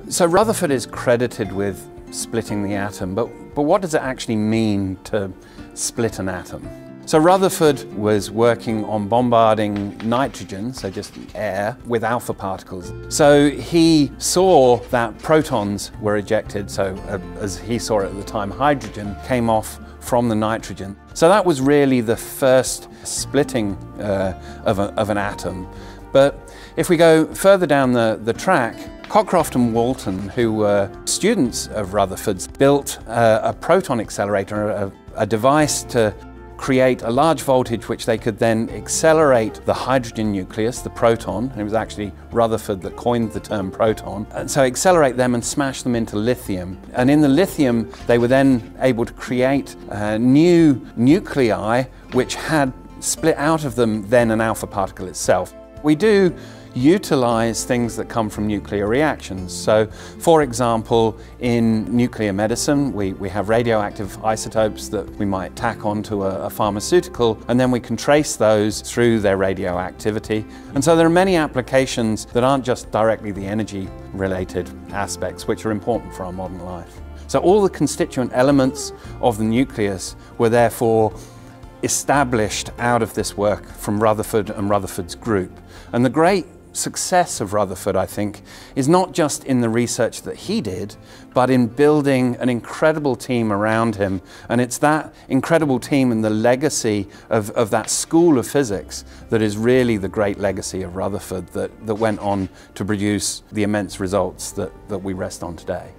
So Rutherford is credited with splitting the atom, but what does it actually mean to split an atom? So Rutherford was working on bombarding nitrogen, so just air, with alpha particles. So he saw that protons were ejected, so as he saw it at the time, hydrogen came off from the nitrogen. So that was really the first splitting of an atom. But if we go further down the track, Cockcroft and Walton, who were students of Rutherford's, built a proton accelerator, a device to create a large voltage which they could then accelerate the hydrogen nucleus, the proton, and it was actually Rutherford that coined the term proton, and so accelerate them and smash them into lithium. And in the lithium they were then able to create new nuclei which had split out of them then an alpha particle itself. We do utilise things that come from nuclear reactions. So, for example, in nuclear medicine, we have radioactive isotopes that we might tack onto a pharmaceutical, and then we can trace those through their radioactivity. And so there are many applications that aren't just directly the energy-related aspects, which are important for our modern life. So all the constituent elements of the nucleus were therefore established out of this work from Rutherford and Rutherford's group. And the great success of Rutherford, I think, is not just in the research that he did, but in building an incredible team around him. And it's that incredible team and the legacy of that school of physics that is really the great legacy of Rutherford that went on to produce the immense results that we rest on today.